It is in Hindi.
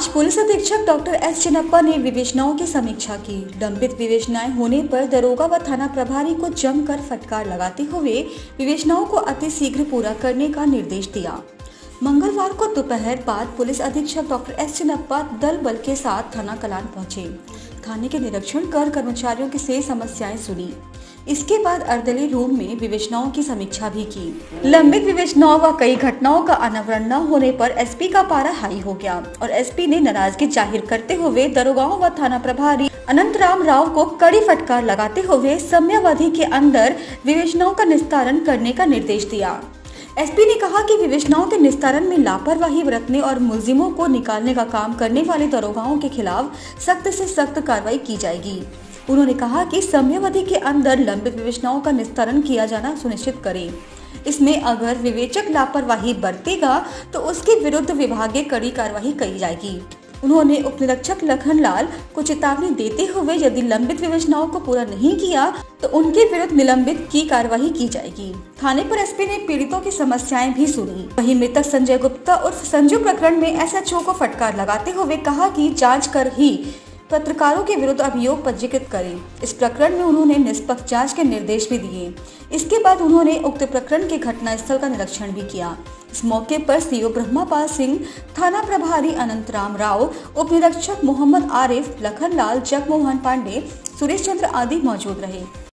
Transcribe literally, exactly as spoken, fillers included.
आज पुलिस अधीक्षक डॉक्टर एस चिन्नप्पा ने विवेचनाओं की समीक्षा की। लंबित विवेचनाएं होने पर दरोगा व थाना प्रभारी को जमकर फटकार लगाते हुए विवेचनाओं को अति शीघ्र पूरा करने का निर्देश दिया। मंगलवार को दोपहर बाद पुलिस अधीक्षक डॉक्टर एस चिन्नप्पा दल बल के साथ थाना कलान पहुंचे। थाने के निरीक्षण कर कर्मचारियों की से समस्याएं सुनी। इसके बाद अर्दली रूम में विवेचनाओं की समीक्षा भी की। लंबित विवेचनाओं व कई घटनाओं का अनावरण न होने पर एसपी का पारा हाई हो गया और एसपी ने नाराजगी जाहिर करते हुए दरोगाओं व थाना प्रभारी अनंतराम राव को कड़ी फटकार लगाते हुए समयावधि के अंदर विवेचनाओं का निस्तारण करने का निर्देश दिया। एसपी ने कहा कि विवेचनाओं के निस्तारण में लापरवाही बरतने और मुलजिमों को निकालने का काम करने वाले दरोगाओं के खिलाफ सख्त से सख्त कार्रवाई की जाएगी। उन्होंने कहा कि समयावधि के अंदर लंबित विवेचनाओं का निस्तारण किया जाना सुनिश्चित करें। इसमें अगर विवेचक लापरवाही बरतेगा तो उसके विरुद्ध विभागीय कड़ी कार्रवाई की जाएगी। उन्होंने उप निरीक्षक लखनलाल को चेतावनी देते हुए यदि लंबित विवेचनाओं को पूरा नहीं किया तो उनके विरुद्ध निलंबित की कार्रवाई की जाएगी। थाने पर एसपी ने पीड़ितों की समस्याएं भी सुनी। वहीं मृतक संजय गुप्ता उर्फ संजू प्रकरण में एसएचओ को फटकार लगाते हुए कहा कि जांच कर ही पत्रकारों के विरुद्ध अभियोग पंजीकृत करें। इस प्रकरण में उन्होंने निष्पक्ष जांच के निर्देश भी दिए। इसके बाद उन्होंने उक्त प्रकरण के घटनास्थल का निरीक्षण भी किया। इस मौके पर सीओ ब्रह्मापाल सिंह, थाना प्रभारी अनंतराम राव, उप निरीक्षक मोहम्मद आरिफ, लखनलाल, जगमोहन पांडे, सुरेश चंद्र आदि मौजूद रहे।